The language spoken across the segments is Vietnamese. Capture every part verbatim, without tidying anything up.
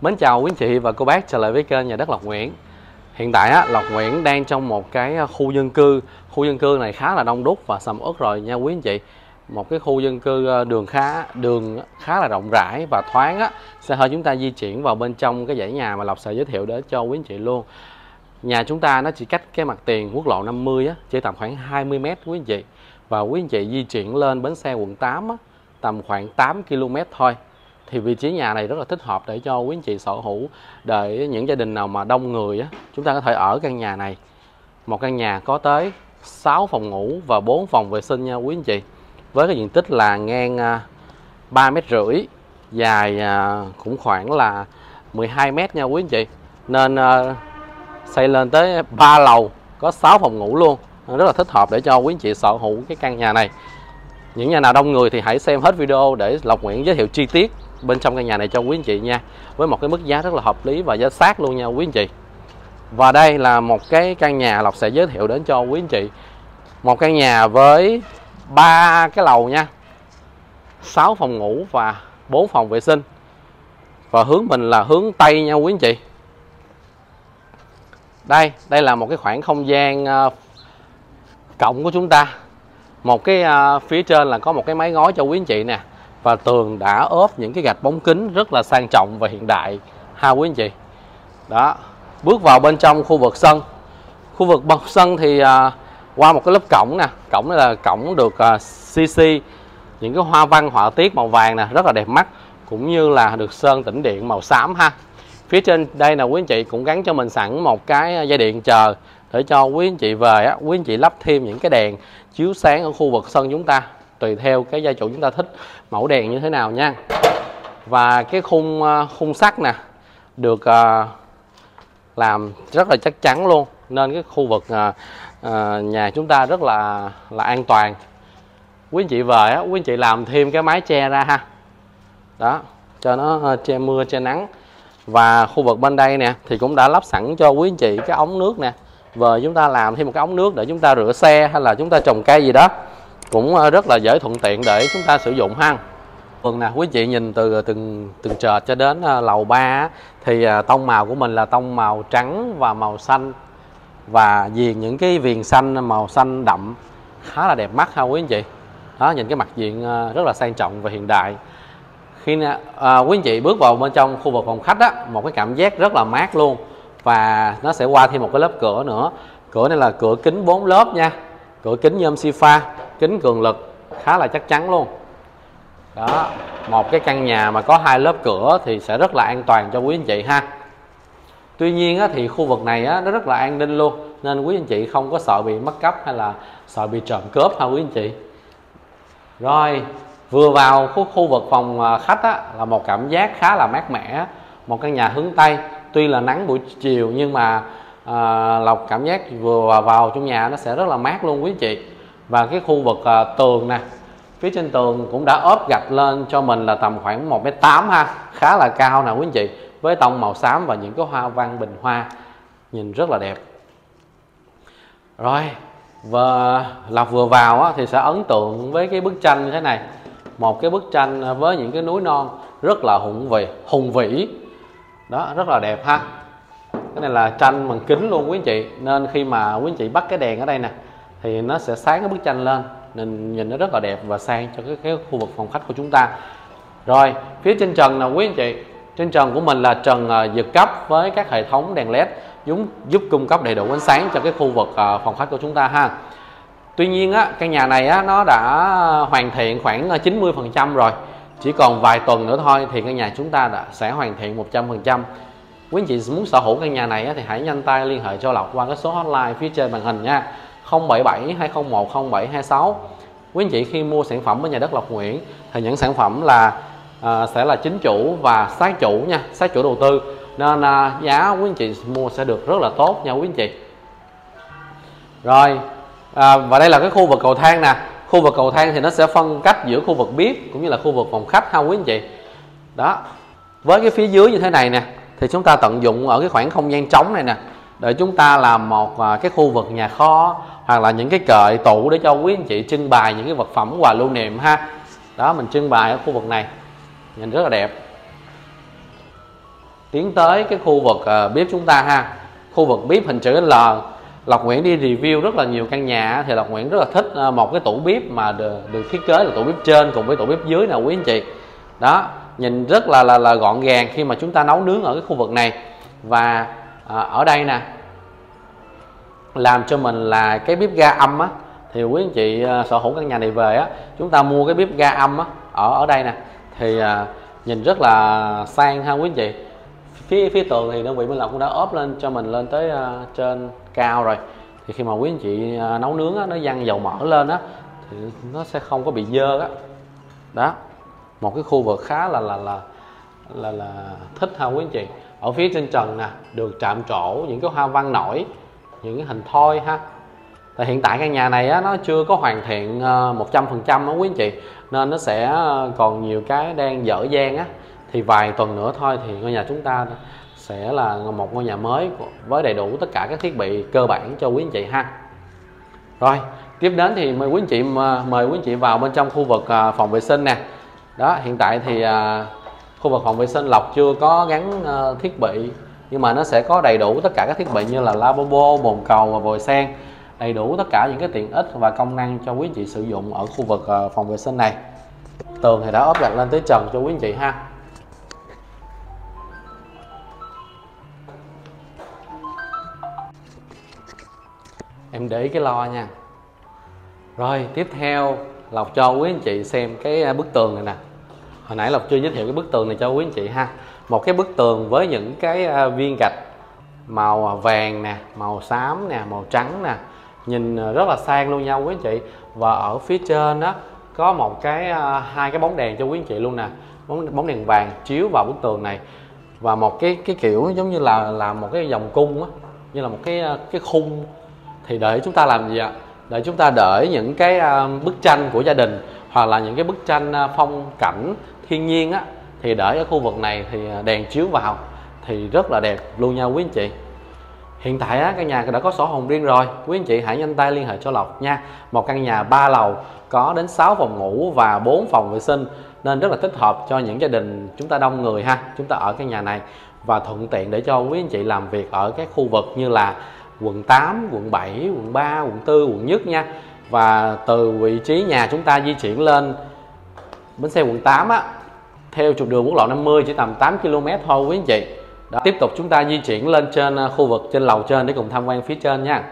Mến chào quý anh chị và cô bác trở lại với kênh Nhà đất Lộc Nguyễn. Hiện tại á, Lộc Nguyễn đang trong một cái khu dân cư. Khu dân cư này khá là đông đúc và sầm uất rồi nha quý anh chị. Một cái khu dân cư đường khá đường khá là rộng rãi và thoáng á. Sẽ hơi chúng ta di chuyển vào bên trong cái dãy nhà mà Lộc sẽ giới thiệu đến cho quý anh chị luôn. Nhà chúng ta nó chỉ cách cái mặt tiền quốc lộ năm mươi á, chỉ tầm khoảng hai mươi mét quý anh chị. Và quý anh chị di chuyển lên bến xe quận tám á, tầm khoảng tám ki lô mét thôi. Thì vị trí nhà này rất là thích hợp để cho quý anh chị sở hữu, để những gia đình nào mà đông người á, chúng ta có thể ở căn nhà này. Một căn nhà có tới sáu phòng ngủ và bốn phòng vệ sinh nha quý anh chị. Với cái diện tích là ngang ba mét rưỡi, dài cũng khoảng là mười hai mét nha quý anh chị. Nên xây lên tới ba lầu, có sáu phòng ngủ luôn. Rất là thích hợp để cho quý anh chị sở hữu cái căn nhà này. Những nhà nào đông người thì hãy xem hết video để Lộc Nguyễn giới thiệu chi tiết bên trong căn nhà này cho quý anh chị nha, với một cái mức giá rất là hợp lý và giá sát luôn nha quý anh chị. Và đây là một cái căn nhà Lộc sẽ giới thiệu đến cho quý anh chị. Một căn nhà với ba cái lầu nha, sáu phòng ngủ và bốn phòng vệ sinh. Và hướng mình là hướng Tây nha quý anh chị. Đây, đây là một cái khoảng không gian uh, cộng của chúng ta. Một cái uh, phía trên là có một cái mái ngói cho quý anh chị nè. Và tường đã ốp những cái gạch bóng kính rất là sang trọng và hiện đại ha quý anh chị. Đó, bước vào bên trong khu vực sân. Khu vực bậc sân thì uh, qua một cái lớp cổng nè. Cổng này là cổng được uh, xê xê những cái hoa văn họa tiết màu vàng nè, rất là đẹp mắt, cũng như là được sơn tĩnh điện màu xám ha. Phía trên đây là quý anh chị cũng gắn cho mình sẵn một cái dây điện chờ để cho quý anh chị về á, quý anh chị lắp thêm những cái đèn chiếu sáng ở khu vực sân chúng ta, tùy theo cái gia chủ chúng ta thích mẫu đèn như thế nào nha. Và cái khung khung sắt nè được uh, làm rất là chắc chắn luôn, nên cái khu vực uh, uh, nhà chúng ta rất là là an toàn. Quý anh chị về á, quý anh chị làm thêm cái mái che ra ha, đó, cho nó uh, che mưa che nắng. Và khu vực bên đây nè thì cũng đã lắp sẵn cho quý anh chị cái ống nước nè. Và chúng ta làm thêm một cái ống nước để chúng ta rửa xe hay là chúng ta trồng cây gì đó cũng rất là dễ thuận tiện để chúng ta sử dụng ha. Vâng nè, quý chị nhìn từ từng từng trệt cho đến lầu ba thì tông màu của mình là tông màu trắng và màu xanh, và viền những cái viền xanh màu xanh đậm khá là đẹp mắt ha quý anh chị. Đó, nhìn cái mặt diện rất là sang trọng và hiện đại. Khi à, quý anh chị bước vào bên trong khu vực phòng khách á, một cái cảm giác rất là mát luôn. Và nó sẽ qua thêm một cái lớp cửa nữa. Cửa này là cửa kính bốn lớp nha. Cửa kính nhôm Sifa, kính cường lực, khá là chắc chắn luôn. Đó, một cái căn nhà mà có hai lớp cửa thì sẽ rất là an toàn cho quý anh chị ha. Tuy nhiên á, thì khu vực này á, nó rất là an ninh luôn, nên quý anh chị không có sợ bị mất cắp hay là sợ bị trộm cướp ha quý anh chị. Rồi, vừa vào khu, khu vực phòng khách á, là một cảm giác khá là mát mẻ. Một căn nhà hướng Tây, tuy là nắng buổi chiều nhưng mà à, Lộc cảm giác vừa vào trong nhà nó sẽ rất là mát luôn quý anh chị. Và cái khu vực à, tường nè, phía trên tường cũng đã ốp gạch lên cho mình là tầm khoảng một mét tám ha, khá là cao nè quý anh chị, với tông màu xám và những cái hoa văn bình hoa nhìn rất là đẹp. Rồi, và Lộc vừa vào á, thì sẽ ấn tượng với cái bức tranh như thế này. Một cái bức tranh với những cái núi non rất là hùng vĩ, hùng vĩ. Đó, rất là đẹp ha. Cái này là tranh bằng kính luôn quý anh chị, nên khi mà quý anh chị bắt cái đèn ở đây nè thì nó sẽ sáng cái bức tranh lên, nên nhìn nó rất là đẹp và sang cho cái, cái khu vực phòng khách của chúng ta. Rồi, phía trên trần là quý anh chị, trên trần của mình là trần uh, giật cấp với các hệ thống đèn led giúp, giúp cung cấp đầy đủ ánh sáng cho cái khu vực uh, phòng khách của chúng ta ha. Tuy nhiên á, căn nhà này á, nó đã hoàn thiện khoảng chín mươi phần trăm rồi. Chỉ còn vài tuần nữa thôi thì căn nhà chúng ta đã sẽ hoàn thiện một trăm phần trăm. Quý anh chị muốn sở hữu căn nhà này á, thì hãy nhanh tay liên hệ cho Lộc qua cái số hotline phía trên màn hình nha, không bảy bảy hai không một không bảy hai sáu. Quý anh chị khi mua sản phẩm ở Nhà đất Lộc Nguyễn thì những sản phẩm là à, sẽ là chính chủ và sát chủ nha, sát chủ đầu tư, nên à, giá quý anh chị mua sẽ được rất là tốt nha quý anh chị. Rồi, à, và đây là cái khu vực cầu thang nè. Khu vực cầu thang thì nó sẽ phân cách giữa khu vực bếp cũng như là khu vực phòng khách ha quý anh chị. Đó, với cái phía dưới như thế này nè thì chúng ta tận dụng ở cái khoảng không gian trống này nè để chúng ta làm một cái khu vực nhà kho hoặc là những cái kệ tủ để cho quý anh chị trưng bày những cái vật phẩm quà lưu niệm ha. Đó, mình trưng bày ở khu vực này nhìn rất là đẹp. tiến tới cái khu vực uh, bếp chúng ta ha. Khu vực bếp hình chữ L. Lộc Nguyễn đi review rất là nhiều căn nhà thì Lộc Nguyễn rất là thích uh, một cái tủ bếp mà được, được thiết kế là tủ bếp trên cùng với tủ bếp dưới nè quý anh chị. Đó, nhìn rất là là, là gọn gàng khi mà chúng ta nấu nướng ở cái khu vực này. Và uh, ở đây nè, làm cho mình là cái bếp ga âm á, thì quý anh chị uh, sở hữu căn nhà này về á, chúng ta mua cái bếp ga âm á ở ở đây nè thì uh, nhìn rất là sang ha quý anh chị. Phía phía tường thì đơn vị Minh Lộc cũng đã ốp lên cho mình lên tới uh, trên cao rồi. Thì khi mà quý anh chị uh, nấu nướng á, nó văng dầu mỡ lên á thì nó sẽ không có bị dơ á. Đó, một cái khu vực khá là là là là, là thích ha quý anh chị. Ở phía trên trần nè được chạm trổ những cái hoa văn nổi, những cái hình thoi ha. Tại hiện tại căn nhà này á, nó chưa có hoàn thiện một trăm phần trăm đó quý anh chị, nên nó sẽ còn nhiều cái đang dở dang á. Thì vài tuần nữa thôi thì ngôi nhà chúng ta sẽ là một ngôi nhà mới với đầy đủ tất cả các thiết bị cơ bản cho quý anh chị ha. Rồi tiếp đến thì mời quý anh chị mời quý anh chị vào bên trong khu vực phòng vệ sinh nè. Đó, hiện tại thì khu vực phòng vệ sinh Lộc chưa có gắn thiết bị, nhưng mà nó sẽ có đầy đủ tất cả các thiết bị như là lavabo, bồn cầu và vòi sen, đầy đủ tất cả những cái tiện ích và công năng cho quý anh chị sử dụng ở khu vực phòng vệ sinh này. Tường thì đã ốp gạch lên tới trần cho quý anh chị ha. Em để ý cái lo nha. Rồi tiếp theo Lộc cho quý anh chị xem cái bức tường này nè. Hồi nãy Lộc chưa giới thiệu cái bức tường này cho quý anh chị ha. Một cái bức tường với những cái viên gạch màu vàng nè, màu xám nè, màu trắng nè, nhìn rất là sang luôn nha quý anh chị. Và ở phía trên đó có một cái hai cái bóng đèn cho quý anh chị luôn nè, bóng bóng đèn vàng chiếu vào bức tường này. Và một cái cái kiểu giống như là làm một cái vòng cung á, như là một cái cái khung. Thì để chúng ta làm gì ạ? Để chúng ta để những cái bức tranh của gia đình hoặc là những cái bức tranh phong cảnh thiên nhiên á, thì để ở khu vực này thì đèn chiếu vào thì rất là đẹp luôn nha quý anh chị. Hiện tại á, căn nhà đã có sổ hồng riêng rồi, quý anh chị hãy nhanh tay liên hệ cho Lộc nha. Một căn nhà ba lầu có đến sáu phòng ngủ và bốn phòng vệ sinh, nên rất là thích hợp cho những gia đình chúng ta đông người ha. Chúng ta ở căn nhà này và thuận tiện để cho quý anh chị làm việc ở các khu vực như là quận tám, quận bảy, quận ba, quận tư, quận nhất nha. Và từ vị trí nhà chúng ta di chuyển lên bến xe quận tám á, theo trục đường quốc lộ năm mươi chỉ tầm tám ki lô mét thôi quý anh chị. Đó, tiếp tục chúng ta di chuyển lên trên khu vực trên lầu trên để cùng tham quan phía trên nha.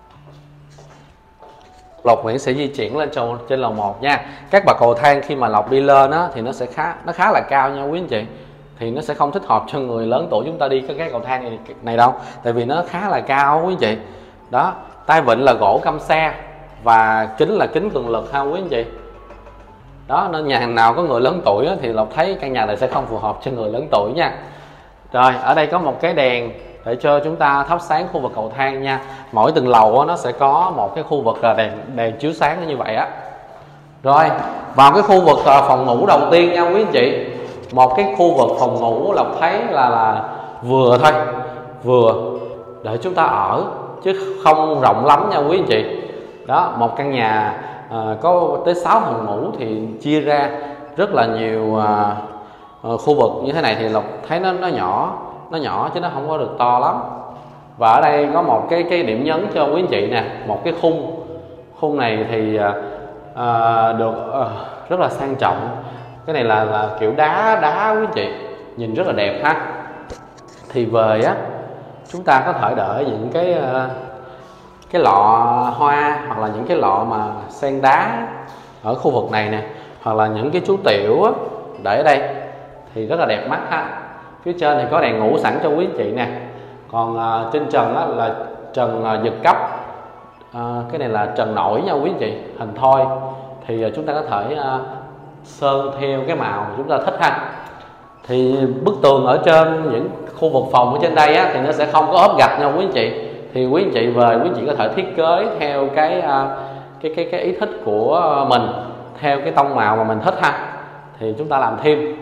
Lộc Nguyễn sẽ di chuyển lên trên, trên lầu một nha. Các bậc cầu thang khi mà Lộc đi lên á, thì nó sẽ khá nó khá là cao nha quý anh chị. Thì nó sẽ không thích hợp cho người lớn tuổi chúng ta đi cái, cái cầu thang này, này đâu, tại vì nó khá là cao quý anh chị. Đó, tay vịn là gỗ căm xe và kính là kính cường lực ha quý anh chị. Đó, nên nhà nào có người lớn tuổi á, thì Lộc thấy căn nhà này sẽ không phù hợp cho người lớn tuổi nha. Rồi ở đây có một cái đèn để cho chúng ta thắp sáng khu vực cầu thang nha. Mỗi từng lầu á, nó sẽ có một cái khu vực là đèn đèn chiếu sáng như vậy á. Rồi vào cái khu vực phòng ngủ đầu tiên nha quý anh chị. Một cái khu vực phòng ngủ Lộc thấy là là vừa thôi, vừa để chúng ta ở chứ không rộng lắm nha quý anh chị. Đó, một căn nhà à, có tới sáu phòng ngủ thì chia ra rất là nhiều à, à, khu vực như thế này thì Lộc thấy nó nó nhỏ, nó nhỏ chứ nó không có được to lắm. Và ở đây có một cái cái điểm nhấn cho quý anh chị nè, một cái khung khung này thì à, được à, rất là sang trọng. Cái này là là kiểu đá đá quý anh chị, nhìn rất là đẹp ha. Thì về á chúng ta có thể để những cái cái lọ hoa hoặc là những cái lọ mà sen đá ở khu vực này nè, hoặc là những cái chú tiểu á, để ở đây thì rất là đẹp mắt ha. Phía trên thì có đèn ngủ sẵn cho quý anh chị nè. Còn uh, trên trần á, là trần uh, giật cấp, uh, cái này là trần nổi nha quý anh chị, hình thoi. Thì uh, chúng ta có thể uh, sơn theo cái màu chúng ta thích ha. Thì bức tường ở trên những khu vực phòng ở trên đây á, thì nó sẽ không có ốp gạch nha quý anh chị. Thì quý anh chị về quý anh chị có thể thiết kế theo cái cái cái cái ý thích của mình, theo cái tông màu mà mình thích ha, thì chúng ta làm thêm.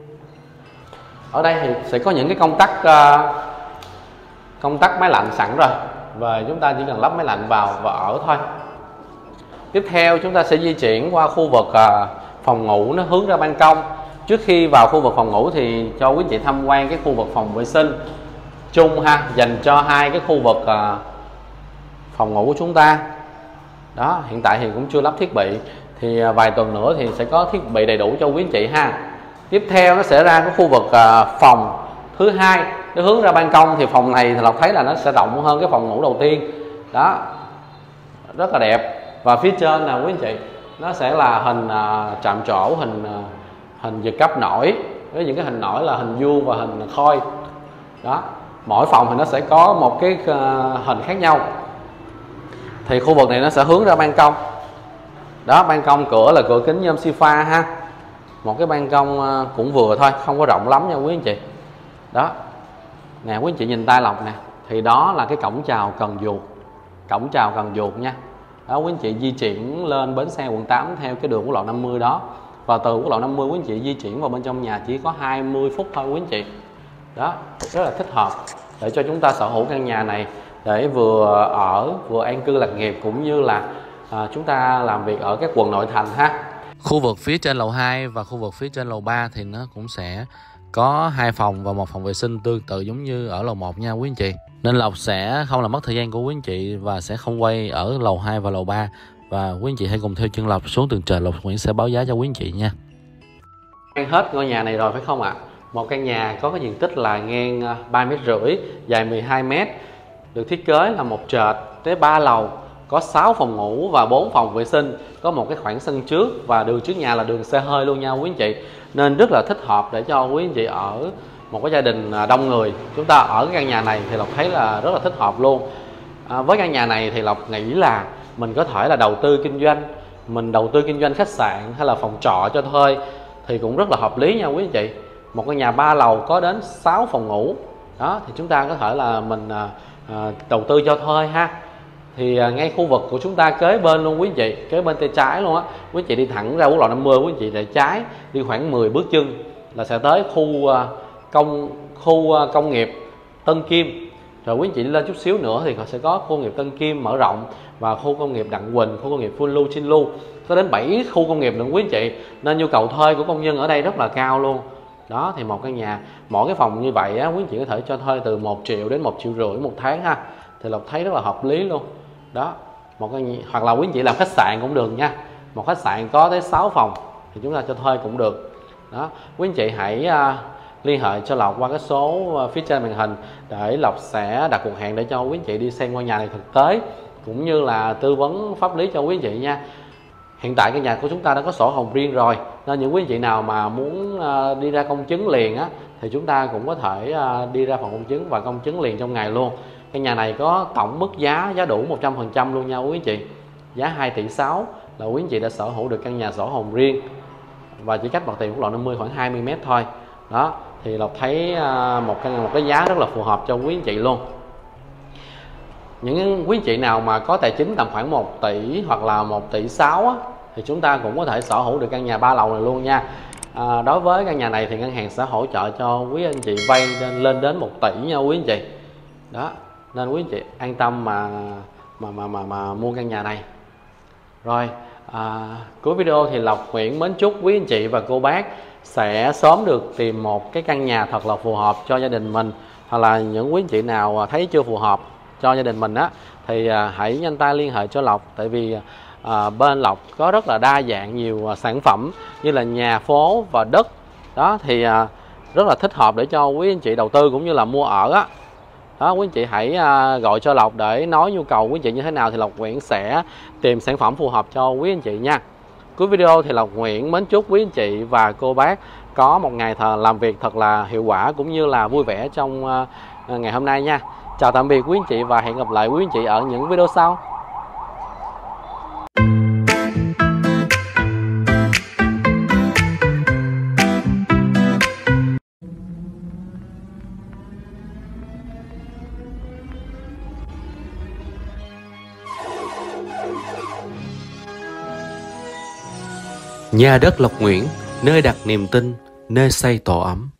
Ở đây thì sẽ có những cái công tắc công tắc máy lạnh sẵn rồi, và chúng ta chỉ cần lắp máy lạnh vào và ở thôi. Tiếp theo chúng ta sẽ di chuyển qua khu vực phòng ngủ, nó hướng ra ban công. Trước khi vào khu vực phòng ngủ thì cho quý anh chị tham quan cái khu vực phòng vệ sinh chung ha, dành cho hai cái khu vực uh, phòng ngủ của chúng ta. Đó, hiện tại thì cũng chưa lắp thiết bị, thì uh, vài tuần nữa thì sẽ có thiết bị đầy đủ cho quý anh chị ha. Tiếp theo nó sẽ ra cái khu vực uh, phòng thứ hai, nó hướng ra ban công, thì phòng này thì Lộc thấy là nó sẽ rộng hơn cái phòng ngủ đầu tiên. Đó, rất là đẹp. Và phía trên là quý anh chị, nó sẽ là hình uh, chạm trổ, hình uh, hình giật cấp nổi, với những cái hình nổi là hình vuông và hình khôi. Đó, mỗi phòng thì nó sẽ có một cái uh, hình khác nhau. Thì khu vực này nó sẽ hướng ra ban công. Đó, ban công cửa là cửa kính nhôm Sifa ha. Một cái ban công uh, cũng vừa thôi, không có rộng lắm nha quý anh chị. Đó, nè quý anh chị nhìn tay Lộc nè, thì đó là cái cổng chào Cần Duộc, cổng chào Cần Duộc nha. Đó, quý anh chị di chuyển lên bến xe quận tám theo cái đường quốc lộ năm mươi đó, và từ quốc lộ năm mươi quý anh chị di chuyển vào bên trong nhà chỉ có hai mươi phút thôi quý anh chị. Đó, rất là thích hợp để cho chúng ta sở hữu căn nhà này, để vừa ở vừa an cư lạc nghiệp, cũng như là à, chúng ta làm việc ở các quận nội thành ha. Khu vực phía trên lầu hai và khu vực phía trên lầu ba thì nó cũng sẽ có hai phòng và một phòng vệ sinh tương tự giống như ở lầu một nha quý anh chị. Nên Lộc sẽ không làm mất thời gian của quý anh chị và sẽ không quay ở lầu hai và lầu ba. Và quý anh chị hãy cùng theo chân Lộc xuống tầng trời, Lộc Nguyễn sẽ báo giá cho quý anh chị nha. Ăn hết ngôi nhà này rồi phải không ạ? À? Một căn nhà có cái diện tích là ngang ba mét rưỡi, dài mười hai mét, được thiết kế là một trệt tới ba lầu, có sáu phòng ngủ và bốn phòng vệ sinh, có một cái khoảng sân trước và đường trước nhà là đường xe hơi luôn nha quý anh chị. Nên rất là thích hợp để cho quý anh chị ở một cái gia đình đông người. Chúng ta ở cái căn nhà này thì Lộc thấy là rất là thích hợp luôn. À, với căn nhà này thì Lộc nghĩ là mình có thể là đầu tư kinh doanh, mình đầu tư kinh doanh khách sạn hay là phòng trọ cho thuê thì cũng rất là hợp lý nha quý anh chị. Một căn nhà ba lầu có đến sáu phòng ngủ, đó thì chúng ta có thể là mình à, à, đầu tư cho thuê ha. Thì à, ngay khu vực của chúng ta kế bên luôn quý anh chị, kế bên tay trái luôn á, quý anh chị đi thẳng ra quốc lộ năm mươi, quý anh chị tay trái đi khoảng mười bước chân là sẽ tới khu à, công khu à, công nghiệp Tân Kim. Rồi quý anh chị lên chút xíu nữa thì họ sẽ có khu công nghiệp Tân Kim mở rộng, và khu công nghiệp Đặng Quỳnh, khu công nghiệp Phun Lu, Chin Lu, có đến bảy khu công nghiệp nữa quý anh chị. Nên nhu cầu thuê của công nhân ở đây rất là cao luôn. Đó, thì một căn nhà mỗi cái phòng như vậy á, quý anh chị có thể cho thuê từ một triệu đến một triệu rưỡi một tháng ha. Thì Lộc thấy rất là hợp lý luôn. Đó, một căn nhà, hoặc là quý anh chị làm khách sạn cũng được nha. Một khách sạn có tới sáu phòng thì chúng ta cho thuê cũng được. Đó, quý anh chị hãy uh, liên hệ cho Lộc qua cái số uh, phía trên màn hình, để Lộc sẽ đặt cuộc hẹn để cho quý anh chị đi xem ngôi nhà này thực tế, cũng như là tư vấn pháp lý cho quý anh chị nha. Hiện tại căn nhà của chúng ta đã có sổ hồng riêng rồi, nên những quý anh chị nào mà muốn uh, đi ra công chứng liền á, thì chúng ta cũng có thể uh, đi ra phòng công chứng và công chứng liền trong ngày luôn. Căn nhà này có tổng mức giá giá đủ một trăm phần trăm luôn nha quý anh chị. Giá hai tỷ sáu là quý anh chị đã sở hữu được căn nhà sổ hồng riêng, và chỉ cách mặt tiền quốc lộ năm mươi khoảng hai mươi mét thôi. Đó, thì Lộc thấy uh, một căn một cái giá rất là phù hợp cho quý anh chị luôn. Những quý anh chị nào mà có tài chính tầm khoảng một tỷ hoặc là một tỷ sáu á, thì chúng ta cũng có thể sở hữu được căn nhà ba lầu này luôn nha. À, đối với căn nhà này thì ngân hàng sẽ hỗ trợ cho quý anh chị vay lên, lên đến một tỷ nha quý anh chị. Đó, nên quý anh chị an tâm mà mà mà mà, mà mua căn nhà này. Rồi, à, cuối video thì Lộc Nguyễn mến chúc quý anh chị và cô bác sẽ sớm được tìm một cái căn nhà thật là phù hợp cho gia đình mình, hoặc là những quý anh chị nào thấy chưa phù hợp cho gia đình mình á, thì à, hãy nhanh tay liên hệ cho Lộc. Tại vì à, bên Lộc có rất là đa dạng nhiều à, sản phẩm như là nhà phố và đất. Đó thì à, rất là thích hợp để cho quý anh chị đầu tư cũng như là mua ở á. Đó, quý anh chị hãy à, gọi cho Lộc để nói nhu cầu quý anh chị như thế nào, thì Lộc Nguyễn sẽ tìm sản phẩm phù hợp cho quý anh chị nha. Cuối video thì Lộc Nguyễn mến chúc quý anh chị và cô bác có một ngày thờ làm việc thật là hiệu quả cũng như là vui vẻ trong à, ngày hôm nay nha. Chào tạm biệt quý anh chị và hẹn gặp lại quý anh chị ở những video sau. Nhà đất Lộc Nguyễn, nơi đặt niềm tin, nơi xây tổ ấm.